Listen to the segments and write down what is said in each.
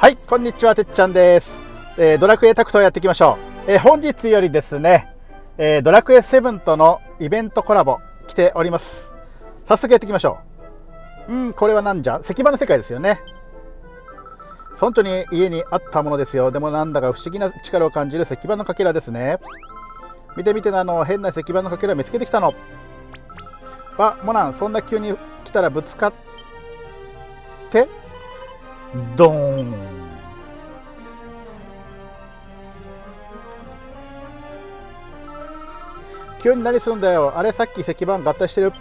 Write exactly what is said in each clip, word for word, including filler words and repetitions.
はい、こんにちは、てっちゃんです。えー、ドラクエタクトをやっていきましょう。えー、本日よりですね、えー、ドラクエセブンとのイベントコラボ来ております。早速やっていきましょう。うん、これはなんじゃ、石板の世界ですよね。村長に家にあったものですよ。でもなんだか不思議な力を感じる石板のかけらですね。見て見て、あの変な石板のかけら見つけてきたの。あ、モナン、そんな急に来たらぶつかってドーン。急に何するんだよ。あれ、さっき石板合体してる。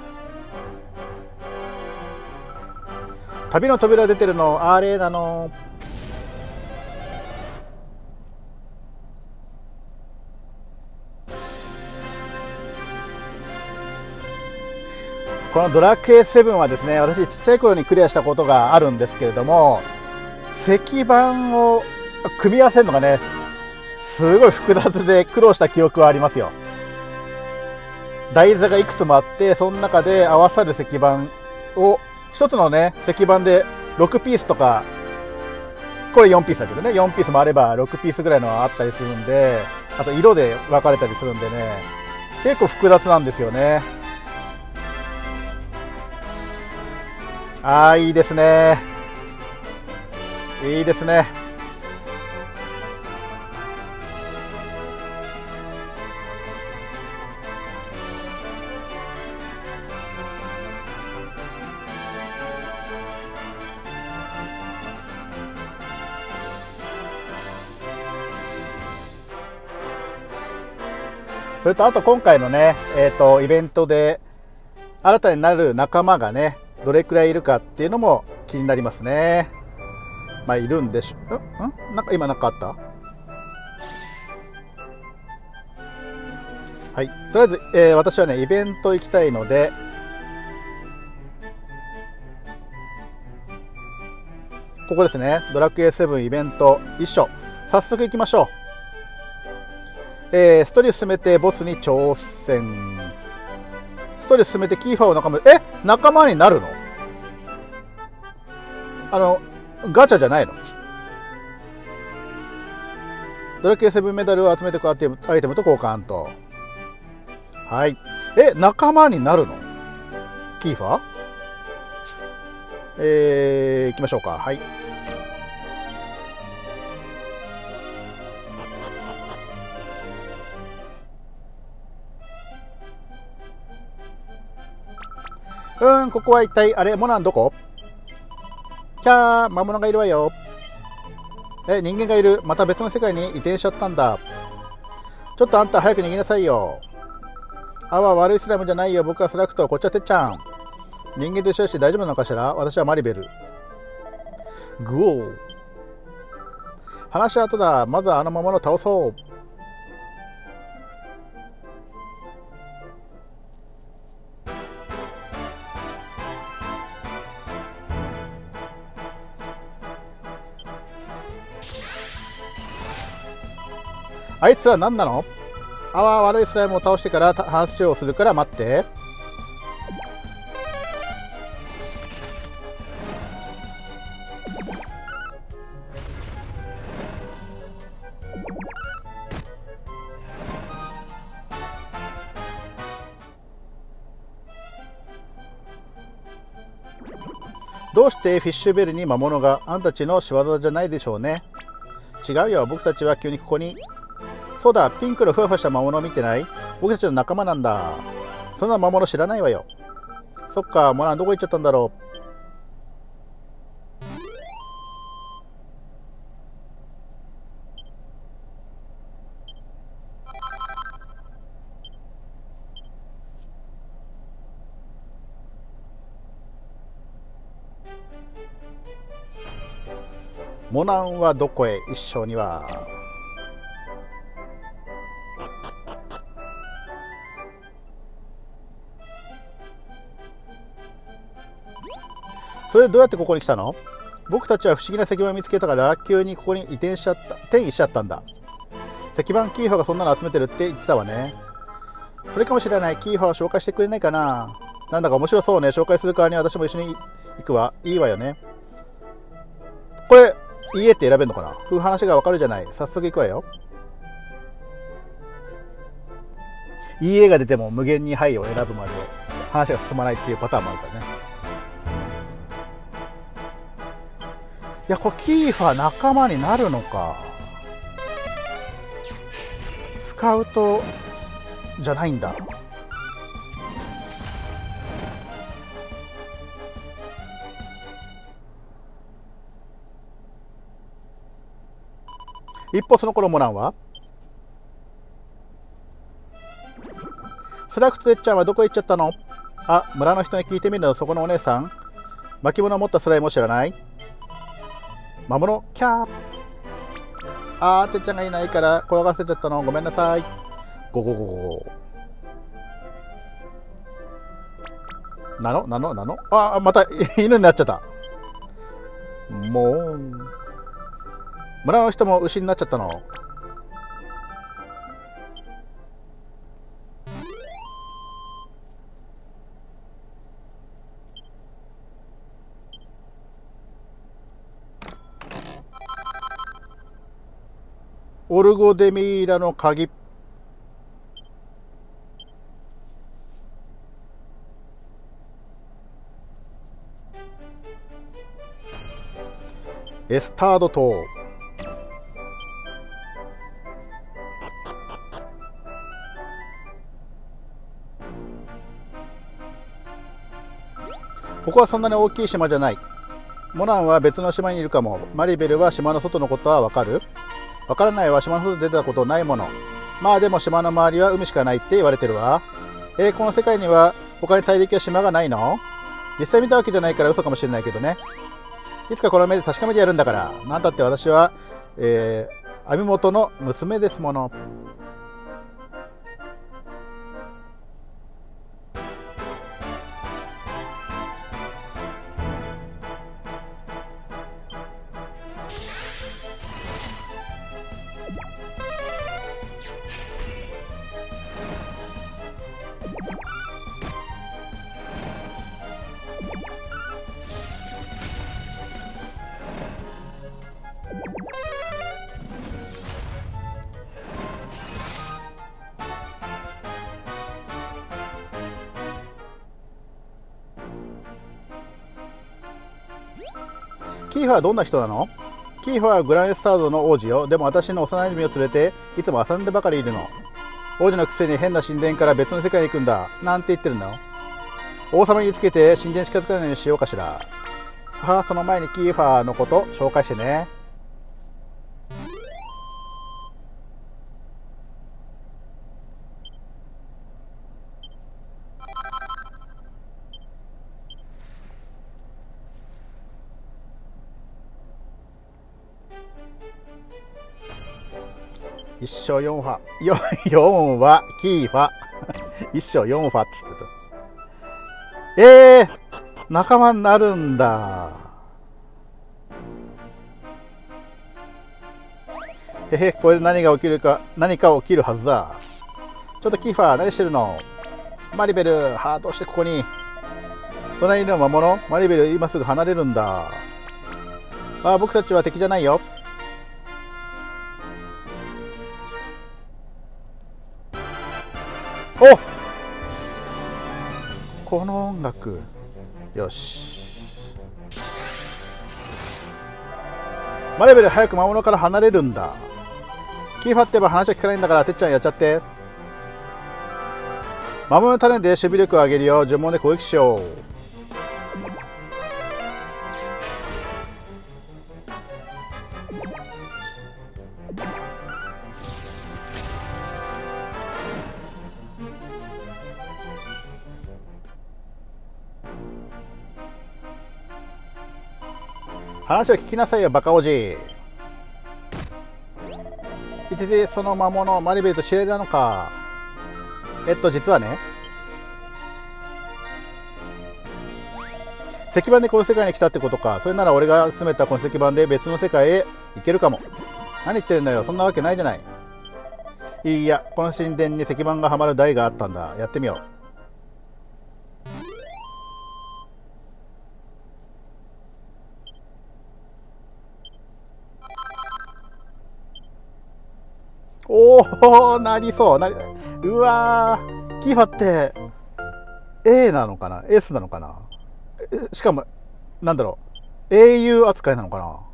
旅の扉出てるのあれなの。このドラクエセブンはですね、私ちっちゃい頃にクリアしたことがあるんですけれども、石板を組み合わせるのがね、すごい複雑で苦労した記憶はありますよ。台座がいくつもあって、その中で合わさる石板を一つのね、石板でろくピースとか、これよんピースだけどね、よんピースもあればろくピースぐらいのがあったりするんで、あと色で分かれたりするんでね、結構複雑なんですよね。ああ、いいですね。いいですね。それとあと今回のね、えーと、イベントで新たになる仲間がね、どれくらいいるかっていうのも気になりますね。まあいるんでしょ。んんなんか今なんかあった？はい。とりあえず、えー、私はね、イベント行きたいので、ここですね。ドラクエセブンイベント一緒。早速行きましょう。えー、ストーリー進めてボスに挑戦。ストーリー進めてキーファーを仲間、え仲間になるの？あの、ガチャじゃないの？ドラクエセブンメダルを集めていくアイテム、アイテムと交換と。はい。え、仲間になるの？キーファー？えー、行きましょうか。はい。うーん、ここは一体、あれ、モナンどこ？キャー、魔物がいるわよ。え、人間がいる。また別の世界に移転しちゃったんだ。ちょっとあんた早く逃げなさいよ。あは悪いスライムじゃないよ。僕はスラクト、こっちはてっちゃん。人間と一緒だし大丈夫なのかしら？私はマリベル。グオー。話は後だ。まずはあの魔物を倒そう。あいつら何なの？あわ悪いスライムを倒してから話をするから待って。どうしてフィッシュベルに魔物が？あんたたちの仕業じゃないでしょうね。違うよ、僕たちは急にここに。そうだ、ピンクのふわふわした魔物を見てない？僕たちの仲間なんだ。そんな魔物知らないわよ。そっか、モナンどこ行っちゃったんだろう。モナンはどこへ？一緒には。それどうやってここに来たの？僕たちは不思議な石板を見つけたから急にここに移転しちゃった転移しちゃったんだ。石板キーファーがそんなの集めてるって言ってたわね。それかもしれない。キーファーを紹介してくれないかな。なんだか面白そうね。紹介するからに私も一緒に行くわ。いいわよね。これいいえって選べるのかな。ふう話がわかるじゃない。早速行くわよ。いいえが出ても無限にはいを選ぶまで話が進まないっていうパターンもあるからね。いや、これキーファー仲間になるのか。スカウトじゃないんだ。一方その頃モランは、スラクとてっちゃんはどこへ行っちゃったの？あ、村の人に聞いてみるの。そこのお姉さん、巻物を持ったスライムを知らない？魔物キャー。あー、てっちゃんがいないから怖がらせちゃったの。ごめんなさい。ゴゴゴゴゴ。なのなのなのあー、また犬になっちゃった。もう村の人も牛になっちゃったの。オルゴデミーラの鍵。エスタード島。ここはそんなに大きい島じゃない。モランは別の島にいるかも。マリベルは島の外のことはわかる？わからないは島の外に出たことないもの。まあでも島の周りは海しかないって言われてるわ。えー、この世界には他に大陸や島がないの？実際見たわけじゃないから嘘かもしれないけどね。いつかこの目で確かめてやるんだから。なんたって私は、えー、網元の娘ですもの。キーファはどんな人なの？キーファはグランエスタードの王子よ。でも私の幼馴染を連れていつも遊んでばかりいるの。王子のくせに変な神殿から別の世界に行くんだなんて言ってるの。王様につけて神殿に近づかないようにしようかしら。はあ、その前にキーファのこと紹介してね。一生四ファ、四はキーファ、一生四ファっつってた。えー、仲間になるんだ。へへ、これで何が起きるか、何か起きるはずだ。ちょっとキーファ、何してるの？マリベル、ハートしてここに。隣の魔物、マリベル、今すぐ離れるんだ。ああ、僕たちは敵じゃないよ。お、この音楽、よし。マリベル早く魔物から離れるんだ。キーファって言えば話は聞かないんだから、てっちゃんやっちゃって。魔物の種で守備力を上げるよ。呪文で攻撃しよう。話を聞きなさいよ、バカおじ。いてて、その魔物、マリベルと知り合いなのか。えっと、実はね、石板でこの世界に来たってことか。それなら俺が集めたこの石板で別の世界へ行けるかも。何言ってるんだよ、そんなわけないじゃない。いや、この神殿に石板がはまる台があったんだ。やってみよう。 おお、なりそうなり、うわー、キーファって A なのかな、 S なのかな、しかもなんだろう、英雄扱いなのかな。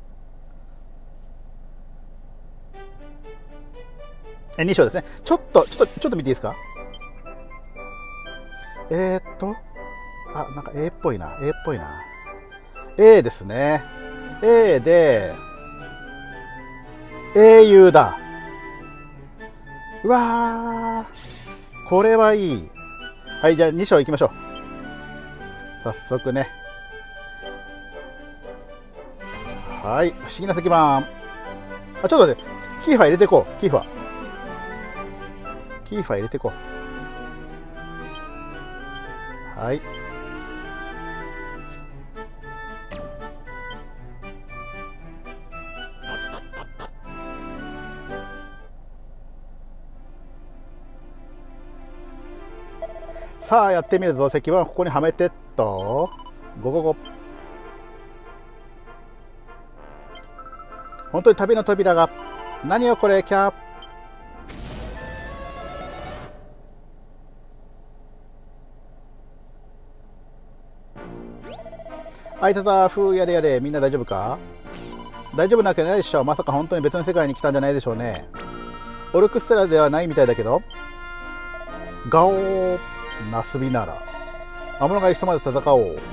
え、に章ですね。ちょっとちょっとちょっと見ていいですか。えー、っとあ、なんか A っぽいな、 A っぽいな。 A ですね。 A で英雄だ。うわー、これはいい。はい、じゃあに章いきましょう。早速ね。はい、不思議な石板。あ、ちょっと待って、キーファ入れていこう。キーファキーファ入れていこう。はい、さあやってみるぞ。石板ここにはめてっと、ゴゴゴ。本当に旅の扉が。何よこれ、キャー。あいたた、ふう、やれやれ。みんな大丈夫か。大丈夫なわけないでしょ。まさか本当に別の世界に来たんじゃないでしょうね。オルクステラではないみたいだけど。ガオー、ナスビなら魔物がひとまず戦おう。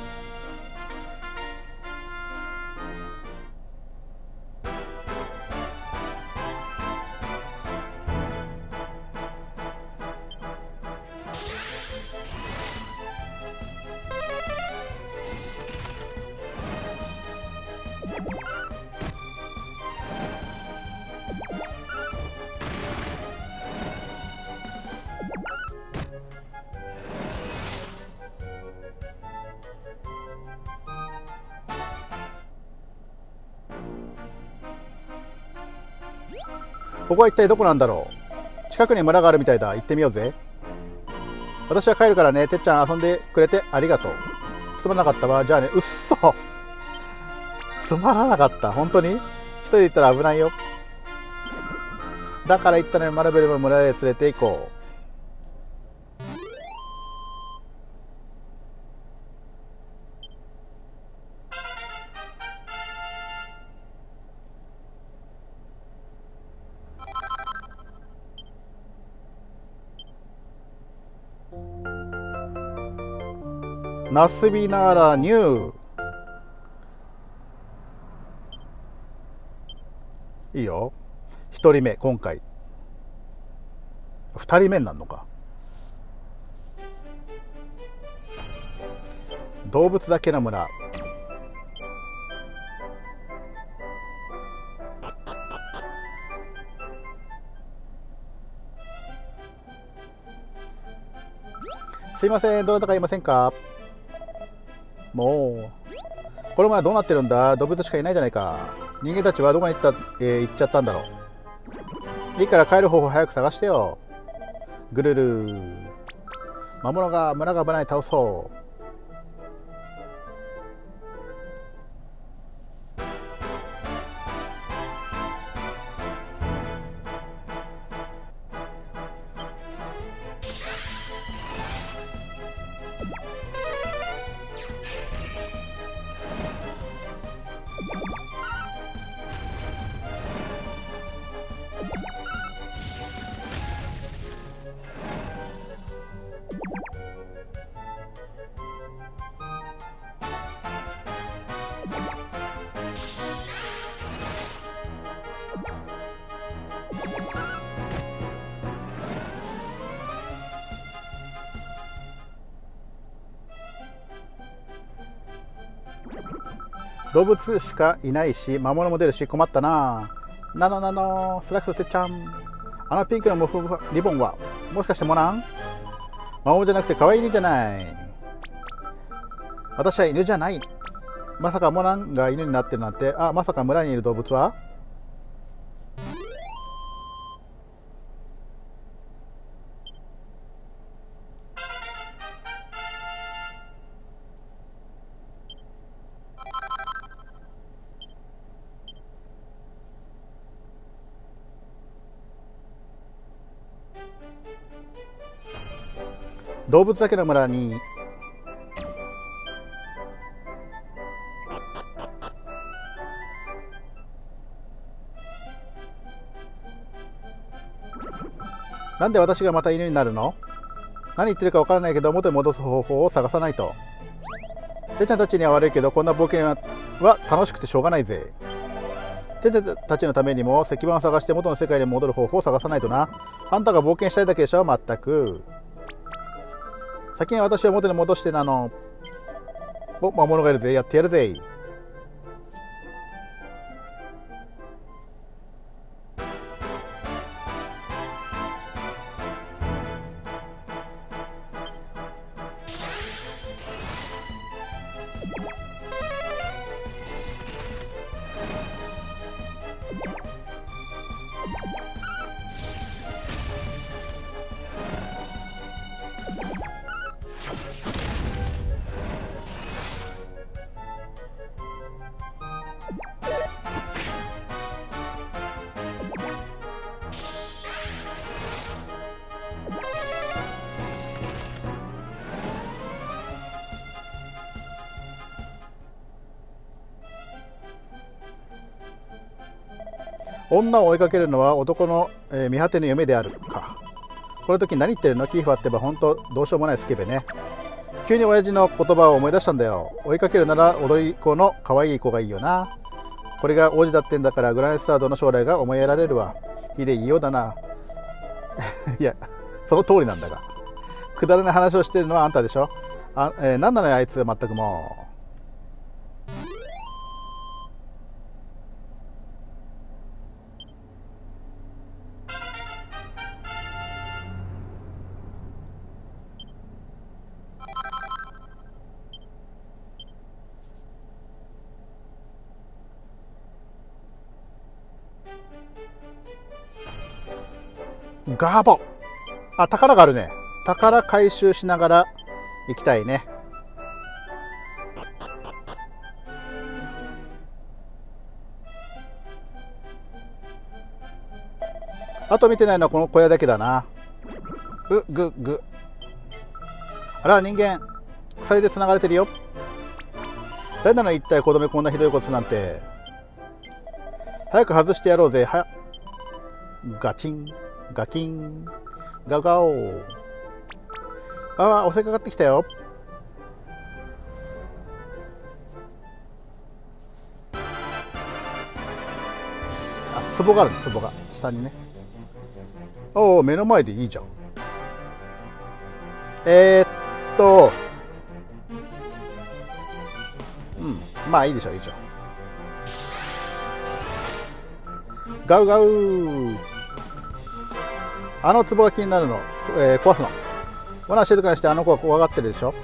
ここは一体どこなんだろう。近くに村があるみたいだ。行ってみようぜ。私は帰るからね。てっちゃん遊んでくれてありがとう。つまらなかったわ。じゃあね。うっそ、つまらなかった。本当に一人で行ったら危ないよ。だから言ったのに、マルベルも村へ連れて行こう。ナスビナラニュー。いいよ。ひとりめ、今回ふたりめになるのか。動物だけの村。すいません、どなたかいませんか。もうこの村どうなってるんだ。動物しかいないじゃないか。人間たちはどこに行った、えー、行っちゃったんだろう。いいから帰る方法早く探してよ。ぐるる。魔物が村が危ない。倒そう。動物しかいないし魔物も出るし困ったな。なのなの、スラックとてっちゃん、あのピンクのモフモフリボンはもしかしてモナン。魔物じゃなくて可愛い犬じゃない。私は犬じゃない。まさかモナンが犬になってるなんて。あ、まさか村にいる動物は。 動物だけの村に。なんで私がまた犬になるの？何言ってるかわからないけど、元に戻す方法を探さないと。てっちゃんたちには悪いけど、こんな冒険はは楽しくてしょうがないぜ。てっちゃんたちのためにも石板を探して元の世界に戻る方法を探さないとな。あんたが冒険したいだけでしょ、まったく。先に私を元に戻してなの。お、魔物がいるぜ、やってやるぜ。女を追いかけるのは男の、えー、見果てぬ夢であるか。この時何言ってるの？キーファってば本当どうしようもないスケベね。急に親父の言葉を思い出したんだよ。追いかけるなら踊り子の可愛い子がいいよな。これが王子だってんだからグランスタードの将来が思いやられるわ。いいでいいようだな。いや、その通りなんだが。くだらない話をしてるのはあんたでしょ。あ、えー、何なのよあいつ、全くもう。ガボ。あ、宝があるね。宝回収しながら行きたいね。あと見てないのはこの小屋だけだな。う、ぐ、ぐ。あら、人間。鎖で繋がれてるよ。誰なの一体子供こんなひどいことなんて。早く外してやろうぜ。はガチン。ガキンガガオー。ああ、襲いかかってきたよ。あ、壺があるね、壺が下にね。おお、目の前でいいじゃん。えー、っとうんまあいいでしょう、いいでしょう。ガウガウ。あの壺が気になるの、えー、壊すの。ほら静かにして、あの子は怖がってるでしょ。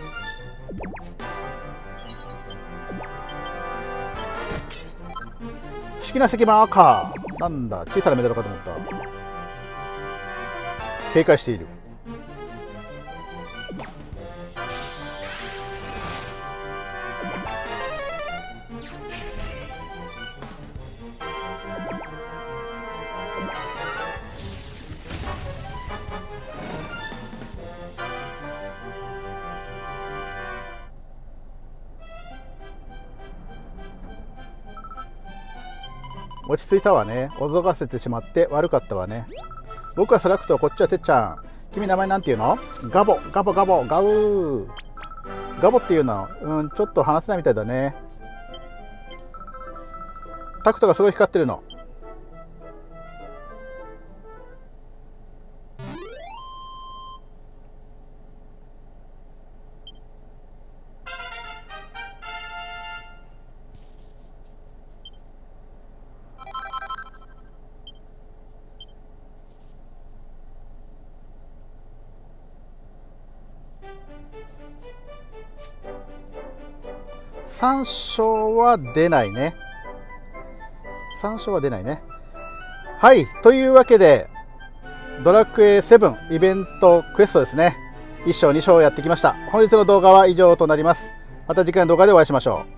好きな石板赤。なんだ、小さなメダルかと思った。警戒している。落ち着いたわね。驚かせてしまって悪かったわね。僕はスラクト、こっちはてっちゃん。君名前なんていうの？ガボ、ガボ、ガボ、ガウー。ガボっていうの、うん、ちょっと話せないみたいだね。タクトがすごい光ってるの。さん章は出ないね。さん章は出ないね。はい。というわけで、ドラクエセブンイベントクエストですね。いっ章、に章やってきました。本日の動画は以上となります。また次回の動画でお会いしましょう。